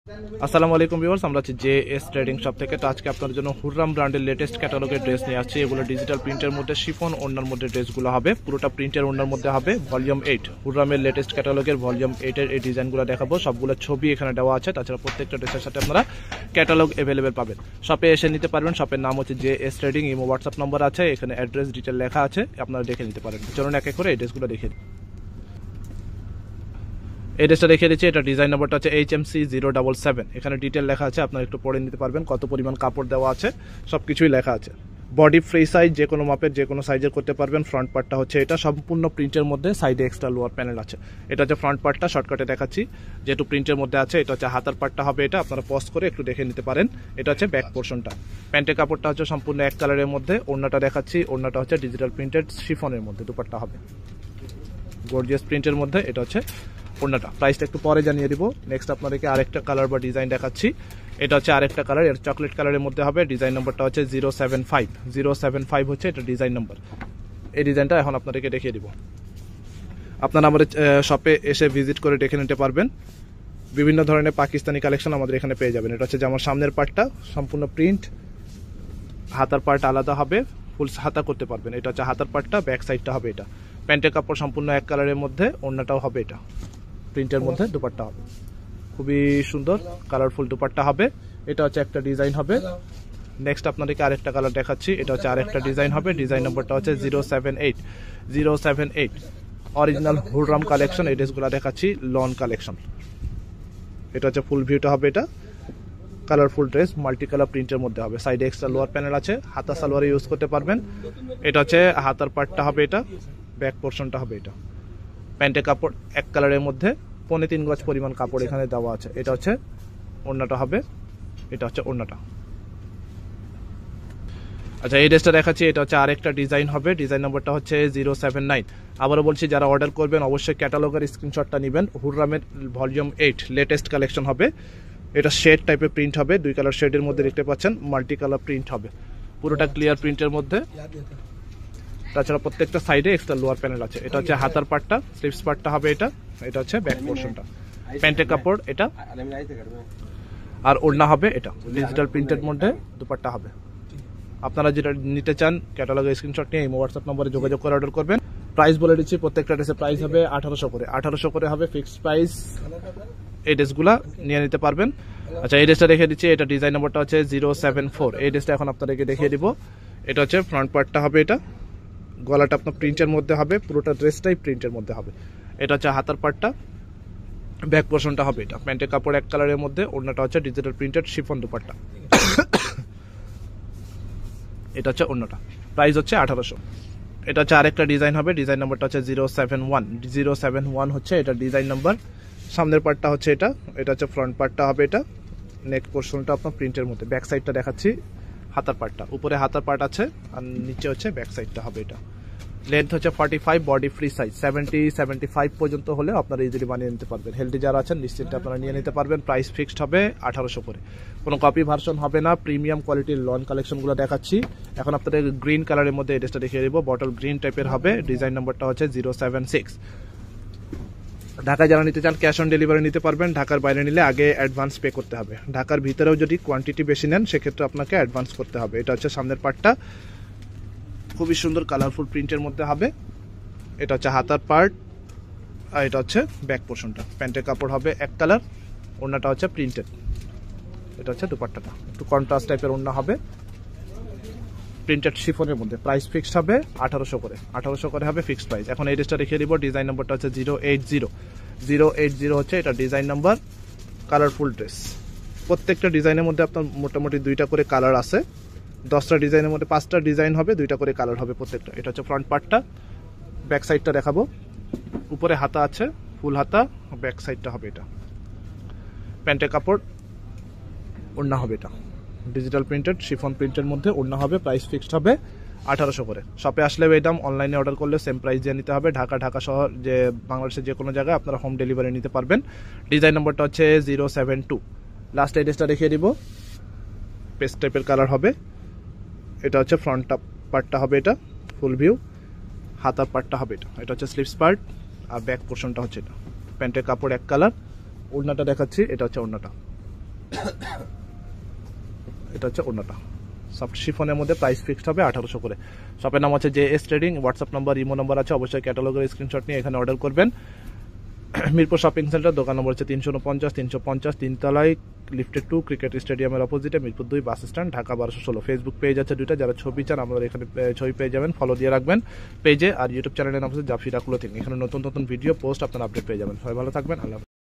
আসসালামু আলাইকুম ভিউয়ার্স, আমরা আছি জেএস ট্রেডিং শপ থেকে। তো আজকে আপনাদের জন্য হুররাম ব্র্যান্ডের লেটেস্ট ক্যাটালগের ড্রেস নিয়ে আসছি। এগুলো ডিজিটাল প্রিন্টের মধ্যে শিফন ওড়নার মধ্যে ড্রেসগুলো হবে, পুরোটা প্রিন্টের ওড়নার মধ্যে হবে। ভলিউম 8 হুররামের লেটেস্ট ক্যাটালগের ভলিউম 8 এর এই ডিজাইনগুলো দেখাবো। সবগুলো ছবি এখানে দেওয়া আছে, তাছাড়া প্রত্যেকটা ড্রেসের সাথে আপনারা ক্যাটালগ অ্যাভেলেবেল পাবেন। শপে এসে নিতে পারবেন। শপের নাম হচ্ছে JS trading, imo WhatsApp number আছে, এখানে অ্যাড্রেস ডিটেল লেখা আছে, আপনারা দেখে নিতে পারেন। চলুন এক এক করে এই ড্রেসগুলো দেখে দিই। এই ড্রেসটা দেখিয়ে দিচ্ছি। এটা ডিজাইন নাম্বারটা হচ্ছে HMC 077। এখানে ডিটেল লেখা আছে, আপনারা একটু পড়ে নিতে পারবেন। কত পরিমাণ কাপড় দেওয়া আছে সব কিছুই লেখা আছে। বডি ফ্রি সাইজ, যে কোনো মাপের যে কোনো সাইজের করতে পারবেন। ফ্রন্ট পার্টটা হচ্ছে এটা সম্পূর্ণ প্রিন্টের মধ্যে, সাইডে এক্সট্রা লোয়ার প্যানেল আছে। এটা হচ্ছে ফ্রন্ট পার্টটা, শর্টকাটে দেখাচ্ছি যেহেতু প্রিন্টের মধ্যে আছে। এটা হচ্ছে হাতার পার্টটা হবে এটা, আপনারা পজ করে একটু দেখে নিতে পারেন। এটা হচ্ছে ব্যাক পোর্শনটা। প্যান্টের কাপড়টা হচ্ছে সম্পূর্ণ এক কালারের মধ্যে। ওড়নাটা দেখাচ্ছি, ওড়নাটা হচ্ছে ডিজিটাল প্রিন্টেড শিফনের মধ্যে। দুপাট্টা হবে গর্জিয়াস প্রিন্টের মধ্যে। এটা হচ্ছে ওড়নাটা। প্রাইসটা একটু পরে জানিয়ে দিব। নেক্সট আপনাদেরকে আরেকটা কালার বা ডিজাইন দেখাচ্ছি। এটা হচ্ছে আরেকটা কালার, এর চকলেট কালারের মধ্যে হবে। ডিজাইন নাম্বারটা হচ্ছে 075 হচ্ছে এটা ডিজাইন নাম্বার। এই ডিজাইনটা এখন আপনাদেরকে দেখিয়ে দিব। আপনারা আমাদের শপে এসে ভিজিট করে দেখে নিতে পারবেন। বিভিন্ন ধরনের পাকিস্তানি কালেকশন আমাদের এখানে পেয়ে যাবেন। এটা হচ্ছে যে আমার সামনের পার্টটা সম্পূর্ণ প্রিন্ট, হাতার পার্ট আলাদা হবে, ফুল হাতা করতে পারবেন। এটা হচ্ছে হাতার পার্টটা, ব্যাক সাইডটা হবে এটা। প্যান্টের কাপড় সম্পূর্ণ এক কালারের মধ্যে, ওড়নাটাও হবে এটা প্রিন্টের মধ্যে। দুপাট্টা হবে খুবই সুন্দর কালারফুল দুপাট্টা হবে। এটা হচ্ছে একটা ডিজাইন হবে। নেক্সট আপনাদেরকে আরেকটা কালার দেখাচ্ছি। এটা হচ্ছে আরেকটা ডিজাইন হবে। ডিজাইন নাম্বারটা হচ্ছে 078 অরিজিনাল হুররাম কালেকশন। এই ড্রেসগুলো দেখাচ্ছি লন কালেকশন। এটা হচ্ছে ফুল ভিউটা হবে এটা। কালারফুল ড্রেস, মাল্টি কালার প্রিন্টের মধ্যে হবে। সাইডে এক্সট্রা লোয়ার প্যানেল আছে, হাতা সালোয়ারে ইউজ করতে পারবেন। এটা হচ্ছে হাতার পার্টটা হবে এটা, ব্যাক পোর্শনটা হবে এটা। প্যান্টের কাপড় এক কালারের মধ্যে, 3.5 গজ পরিমাণ কাপড় এখানে দেওয়া আছে। এটা হচ্ছে ওড়নাটা হবে, এটা হচ্ছে ওড়নাটা। আচ্ছা, এই ড্রেসটা দেখাচ্ছি। এটা হচ্ছে আরেকটা ডিজাইন হবে। ডিজাইন নাম্বারটা হচ্ছে 079। আবারও বলছি, যারা অর্ডার করবেন অবশ্যই ক্যাটালগের স্ক্রিনশটটা নেবেন। হুররামের ভলিউম 8 লেটেস্ট কালেকশন হবে। এটা শেড টাইপের প্রিন্ট হবে, 2 কালার শেডের মধ্যে দেখতে পাচ্ছেন। মাল্টি কালার প্রিন্ট হবে, পুরোটা ক্লিয়ার প্রিন্টের মধ্যে। তাছাড়া প্রত্যেকটা সাইডে এক্সট্রা লোয়ার প্যানেল আছে। এটা হচ্ছে হাতার পার্টটা, স্লিভস পার্টটা হবে এটা। এটা হচ্ছে ব্যাক পোর্শনটা। প্যান্টের কাপড় এটা, আর ওড়না হবে এটা ডিজিটাল প্রিন্টের মধ্যে। দুপাট্টা হবে। আপনারা যেটা নিতে চান ক্যাটালগের স্ক্রিনশট নিয়ে এই হোয়াটসঅ্যাপ নম্বরে যোগাযোগ করে অর্ডার করবেন। প্রাইস বলে দিচ্ছি, প্রত্যেকটা ড্রেসের প্রাইস হবে 1800 করে। 1800 করে হবে ফিক্সড প্রাইস। এই ড্রেসগুলা নিয়ে নিতে পারবেন। আচ্ছা, এই ড্রেসটা দেখিয়ে দিচ্ছি। এটা ডিজাইন নাম্বারটা হচ্ছে 074। এই ড্রেসটা এখন আপনাদেরকে দেখিয়ে দিব। এটা হচ্ছে ফ্রন্ট পার্টটা হবে এটা, গলাটা আপনার প্রিন্টের মধ্যে হবে, পুরোটা ড্রেসটাই প্রিন্টের মধ্যে হবে। এটা হচ্ছে হাতার পার্টটা, ব্যাক পোর্শনটা হবে এটা। প্যান্টের কাপড় এক কালারের মধ্যে, ওড়নাটা হচ্ছে ডিজিটাল প্রিন্টেড শিফন দুপাট্টা। এটা হচ্ছে ওড়নাটা। প্রাইস হচ্ছে 1800। এটা হচ্ছে আরেকটা ডিজাইন হবে। ডিজাইন নাম্বারটা হচ্ছে 071 হচ্ছে এটা ডিজাইন নাম্বার। সামনের পার্টটা হচ্ছে এটা। এটা হচ্ছে ফ্রন্ট পার্টটা হবে এটা। নেক পোর্শনটা আপনার প্রিন্টের মধ্যে। ব্যাক সাইডটা দেখাচ্ছি, হাতার পার্টটা। উপরে হাতার পার্ট আছে, আর নিচে হচ্ছে ব্যাক সাইডটা হবে এটা। লেন্থ হচ্ছে 45, বডি ফ্রি সাইজ 70-75 পর্যন্ত হলে আপনারা ইজিলি বানিয়ে নিতে পারবেন। হেলদি যারা আছেন নিশ্চিন্তে আপনারা নিয়ে নিতে পারবেন। প্রাইস ফিক্সড হবে 1800 করে। কোনো কপি ভার্সন হবে না। প্রিমিয়াম কোয়ালিটির লন কালেকশনগুলো দেখাচ্ছি। এখন আপনাদের গ্রিন কালারের মধ্যে এই ড্রেসটা দেখিয়ে দেবো। বটল গ্রিন টাইপের হবে। ডিজাইন নাম্বারটা হচ্ছে 076। ঢাকায় যারা নিতে চান ক্যাশ অন ডেলিভারি নিতে পারবেন। ঢাকার বাইরে নিলে আগে অ্যাডভান্স পে করতে হবে। ঢাকার ভিতরেও যদি কোয়ান্টিটি বেশি নেন সেক্ষেত্রে আপনাকে অ্যাডভান্স করতে হবে। এটা হচ্ছে সামনের পার্টটা, খুবই সুন্দর কালারফুল প্রিন্টের মধ্যে হবে। এটা হচ্ছে হাতার পার্ট, আর এটা হচ্ছে ব্যাক পোর্শনটা। প্যান্টের কাপড় হবে এক কালার, ওড়নাটা হচ্ছে প্রিন্টেড। এটা হচ্ছে দুপাট্টাটা, একটু কন্ট্রাস্ট টাইপের ওড়না হবে, প্রিন্টেড শিফনের মধ্যে। প্রাইস ফিক্সড হবে 1800 করে। 1800 করে হবে ফিক্সড প্রাইস। এখন এই ড্রেসটা দেখিয়ে দিব। ডিজাইন নাম্বারটা হচ্ছে 080 হচ্ছে এটা ডিজাইন নাম্বার। কালারফুল ড্রেস, প্রত্যেকটা ডিজাইনের মধ্যে আপনার মোটামুটি 2টা করে কালার আছে। 10টা ডিজাইনের মধ্যে 5টা ডিজাইন হবে, 2টা করে কালার হবে প্রত্যেকটা। এটা হচ্ছে ফ্রন্ট পার্টটা। ব্যাক সাইডটা দেখাবো। উপরে হাতা আছে, ফুল হাতা, ব্যাক সাইডটা হবে এটা। প্যান্টের কাপড়, ওড়না হবে এটা ডিজিটাল প্রিন্টেড শিফন প্রিন্টের মধ্যে। ওড়না হবে। প্রাইস ফিক্সড হবে 1800 করে। শপে আসলে এই দাম, অনলাইনে অর্ডার করলে সেম প্রাইস দিয়ে নিতে হবে। ঢাকা শহর যে বাংলাদেশের যে কোনো জায়গায় আপনারা হোম ডেলিভারি নিতে পারবেন। ডিজাইন নাম্বারটা হচ্ছে 072। লাস্ট এই ড্রেসটা দেখিয়ে দিব। পেস্ট টাইপের কালার হবে। এটা হচ্ছে ফ্রন্ট পার্টটা হবে এটা, ফুল ভিউ। হাতার পার্টটা হবে এটা। এটা হচ্ছে স্লিভস পার্ট, আর ব্যাক পোর্শনটা হচ্ছে এটা। প্যান্টের কাপড় এক কালার, ওড়নাটা দেখাচ্ছি। এটা হচ্ছে ওড়নাটা। এটা হচ্ছে ওড়নাটা, সফট শিফনের মধ্যে প্রাইস ফিক্সড হবে 1800 করে। শপের নাম হচ্ছে JS trading, WhatsApp number imo number আছে, অবশ্যই ক্যাটালগের স্ক্রিনশট নিয়ে এখানে অর্ডার করবেন। মিরপুর শপিং সেন্টার, দোকান নম্বর হচ্ছে 349, 3তলায়, লিফটেড 2, ক্রিকেট স্টেডিয়ামের অপোজিটে, Mirpur 2 bus stand, Dhaka 1216। Facebook page আছে 2টা, যারা ছবি চান আমাদের এখানে ছবি পেয়ে যাবেন, ফলো দিয়ে রাখবেন পেজে। আর ইউটিউব চ্যানেলের নাম হচ্ছে জাফিরা ক্লোথিং, এখানে নতুন নতুন ভিডিও পোস্ট আপনারা আপডেট পেয়ে যাবেন। সবাই ভালো থাকবেন, আল্লাহ।